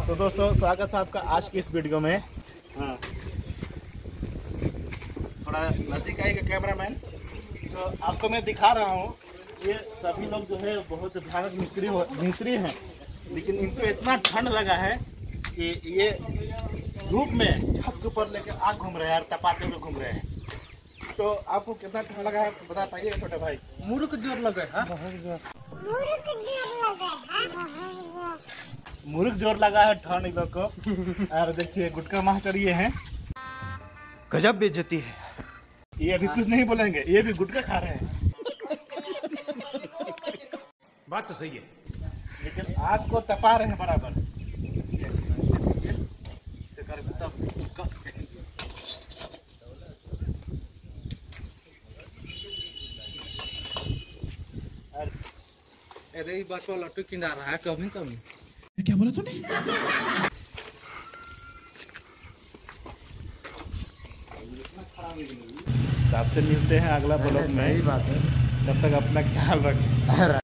तो दोस्तों स्वागत है आपका आज की इस वीडियो में। हाँ, थोड़ा नज़दीक आएगा कैमरामैन। तो आपको मैं दिखा रहा हूँ, ये सभी लोग जो है बहुत भयानक मिस्त्री हैं, लेकिन इनको इतना ठंड लगा है कि ये धूप में छत के ऊपर लेकर आग घूम रहे हैं और तपाते हुए घूम रहे हैं। तो आपको कितना ठंड लगा है बता पाइए छोटे भाई। मुरुक जोर लगे है, मुरुक जोर लगा है ठंड इन लोग को। और देखिए गुटका मास्टर ये हैं, गजब बेइज्जती है। ये अभी कुछ नहीं बोलेंगे, ये भी गुटका खा रहे हैं। बात तो सही है, लेकिन आग को तपा रहे हैं बराबर। अरे बात वाला लट्टू किना रहा है कभी कभी। क्या बोला तूने? आपसे मिलते हैं अगला ब्लॉग में। सही बात है। तब तक अपना ख्याल रखें।